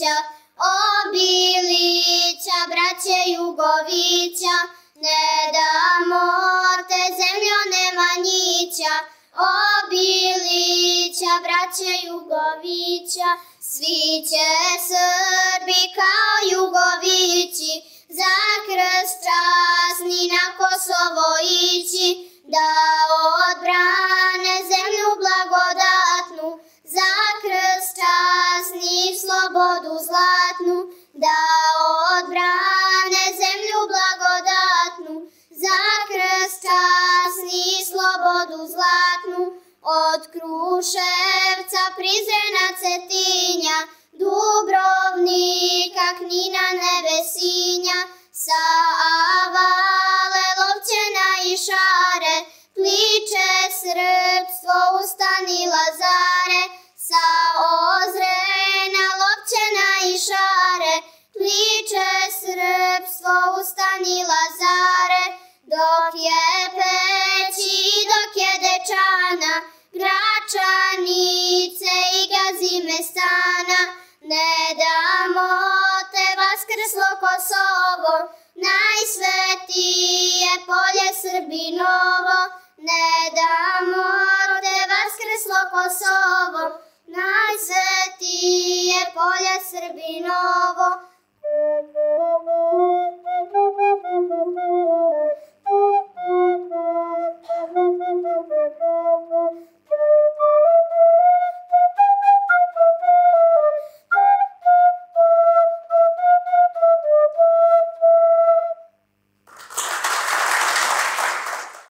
Ivanića, Obilića, braće Jugovića, ne damo te zemljo Nemanjića, Obilića, braće Jugovića. Svi će Srbi kao Jugovići za krst časni na Kosovo ići, da odbrane zemlju blagodatnu, za krst časni i slobodu zlatnu, da odbrane zemlju blagodatnu, za krst časni i slobodu zlatnu. Od Kruševca, Prizrena, Cetinja, Dubrovnika, Knina, Nevesinja, sa Avale, Lovćena i Šare, pliče srpstvo, ustani Lazare, sa Ozrena, Lovćena i Šare, pliče srpstvo, ustani Lazare, dok je Peći, dok je Dečana, Gračanice i Gazimestana, ne damo te vaskrslo Kosovo, najsvetije polje Srbinovo, ne damo te vaskrslo Kosovo, najsvetije polje Srbinovo.